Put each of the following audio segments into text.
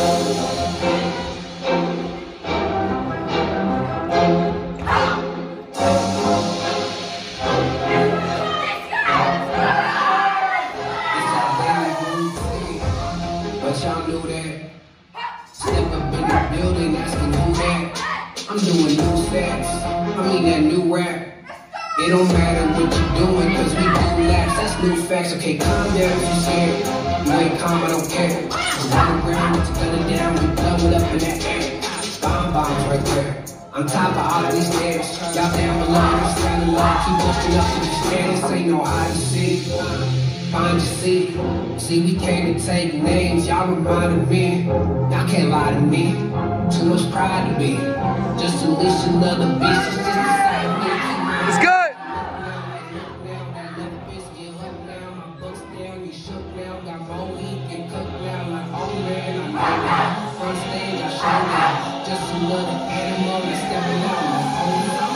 But y'all knew that. Step up in the building, asking who that. I'm doing new stacks, I mean that new rap. It don't matter what you're doing, cause we do laps, that's new facts. Okay, calm down if you scared. You ain't calm, I don't care. Run around with your gun down, we blow it up in the air. Bombs right there. On top of all these stairs. Y'all down below, I'm standing low. Keep looking up in the stairs. This ain't no hide and seek. Find your seat. See, we came to take names. Y'all reminded me. Y'all can't lie to me. Too much pride to be. Just to list another bitch. It's just inside me. It's good. Front stage, I showed out. Just another animal that's stepping out.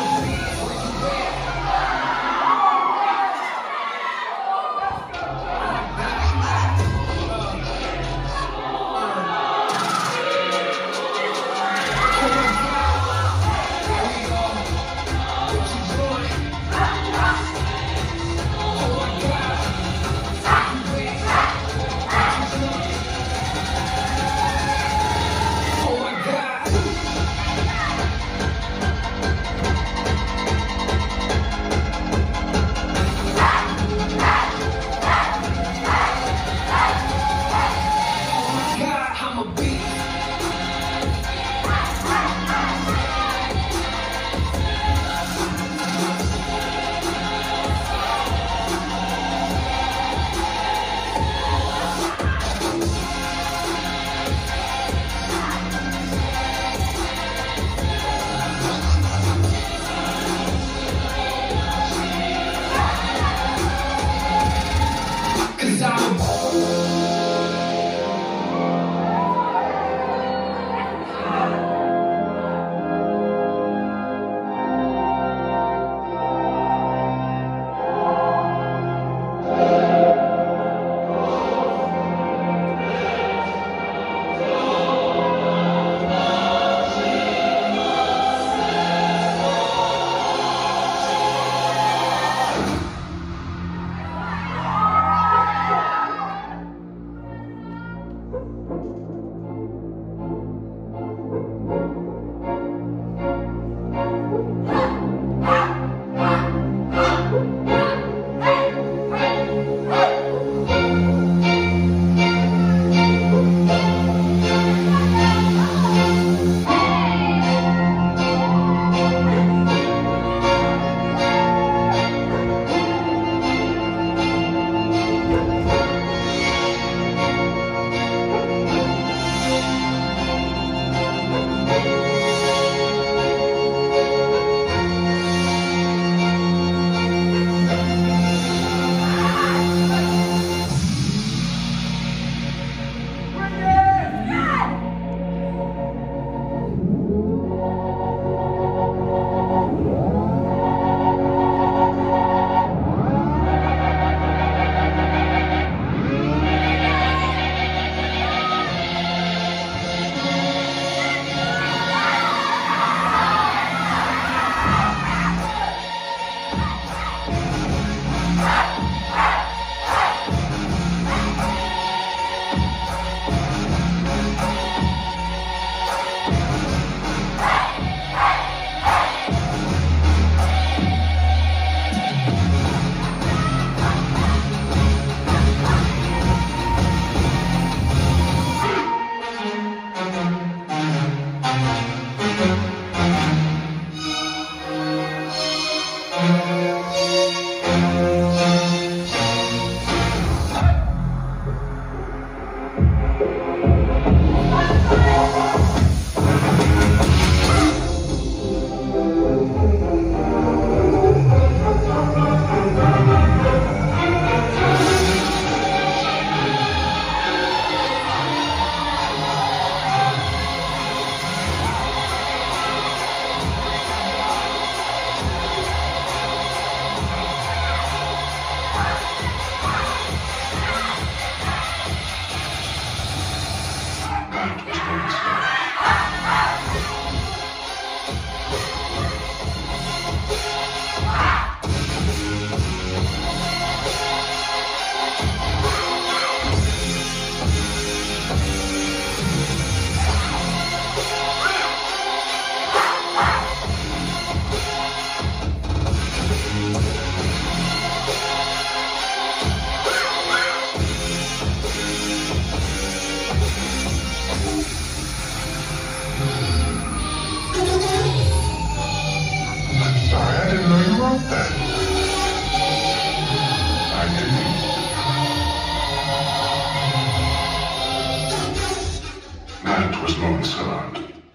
That was Morning Sky. Sorry, I didn't know you wrote that. I didn't. That was Lawrence Hillard.